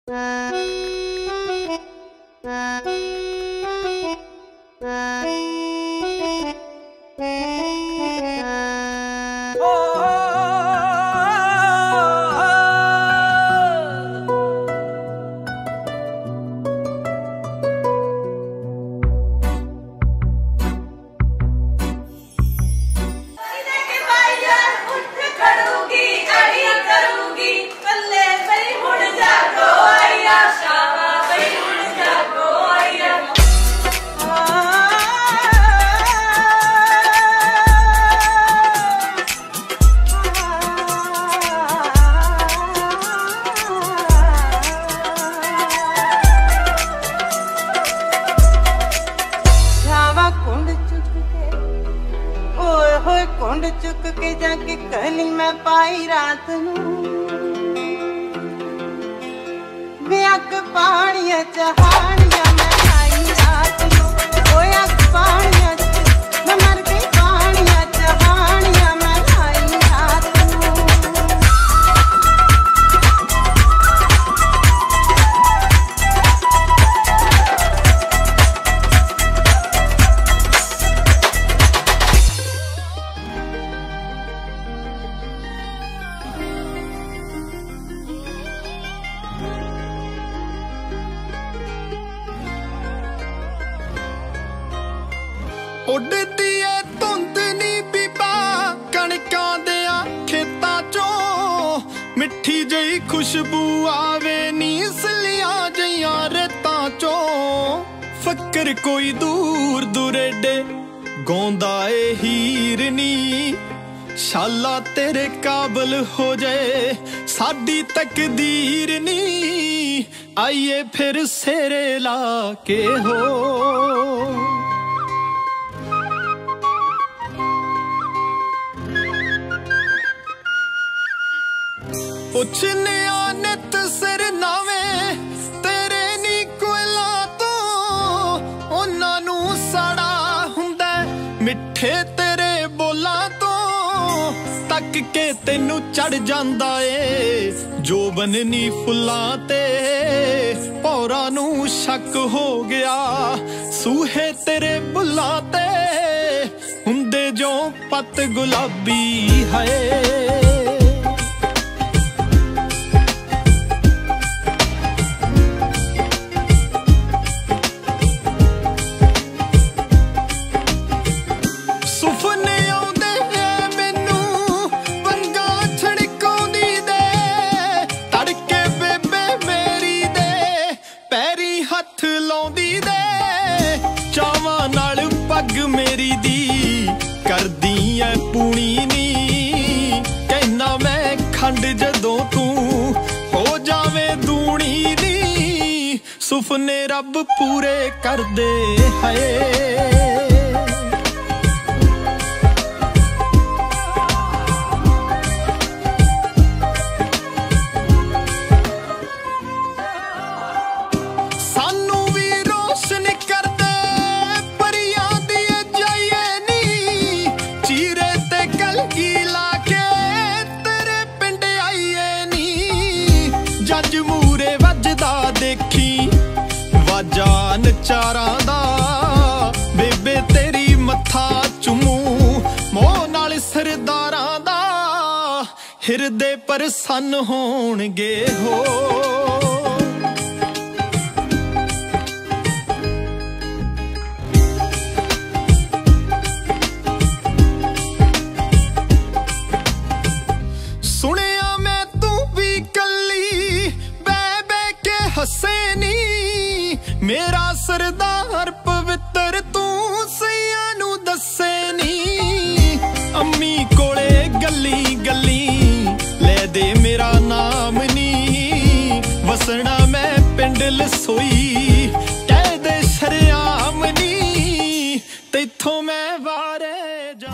कुंड चुक के जाके कली मैं पाई रात नू अग पानिया चहानिया मैं आई रात नू अग पानिया मैं मर गई पानिया चहानिया मैं आई रात नू। उड़दी है धुंद नी बीबा कणकां देया खेतां चों मिठी जही खुशबू आवे नी सलियां जइयां रेतां चों फकर कोई दूर दुरेडे गौंदा ए हीर नी शाला तेरे काबल हो जाए साडी तकदीर नी आइए फिर सेरे ला के हो। पुछने नित सिर नावे तेरे नी कोयला तो उन्हां नू सड़ा हुंदा मिठे तेरे बोला तो तक के तेनू चढ़ जांदा ए जोबन नी फुल्लां ते भौरां नू शक हो गया सूहे तेरे बुल्लां ते हुंदे जो पत गुलाबी है। मेरी दी कर दी है पूनी नी कहना मैं खंड जदों तू हो जावे दूनी नी सुपने रब पूरे कर दे है। जज मूरे वजदा देखी वाजान चारां दा बेबे तेरी मत्था चुमू मोह नाल सरदारां दा हिरदे प्रसन्न होणगे हो। हसेनी मेरा सरदार पवित्र तू सैया नू दसे नी अम्मी कोले गली गली ले दे मेरा नाम नी वसना मैं पिंड लसोई कह दे शरियाम नी तैथों मैं वारे जा।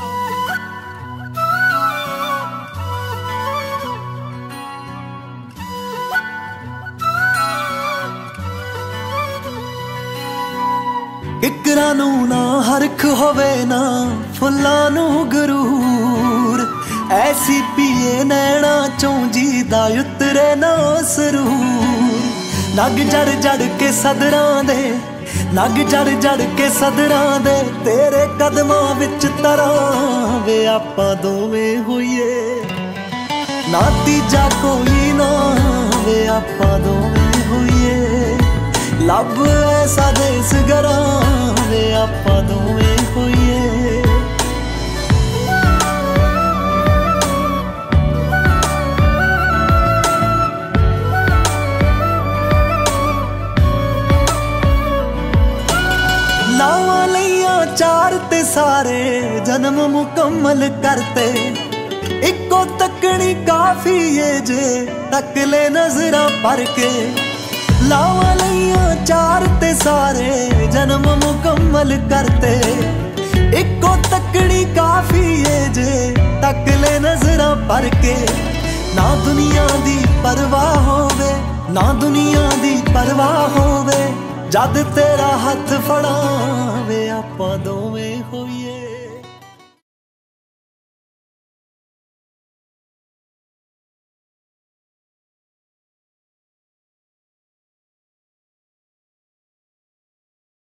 इकरा नू ना हरख होवे ना फुल्लां नू गरूर ऐसी पिए नैना चों जी दा उतरे ना सरूर नग जड़ जड़ के सदरां दे, नग जड़ जड़ के सदरां दे, तेरे कदमां विच तरां वे आपां दोवें होइए, ना तीजा कोई ना वे आपां दोवें होइए, लब ऐसा देस गरां वे आपां दोवें होइए। लावां लईयां चार ते सारे जन्म मुकम्मल करते, इको तकनी काफी है जे तक ले नजरां भर के। लावां लईयां चार ते सारे जन्म मुकम्मल करते, इको तकनी काफी है जे तक ले नजरां भर के। ना दुनिया दी परवाह होवे, ना दुनिया दी परवाह होवे, जद तेरा हथ फड़ां वे आपां दोवें होइए।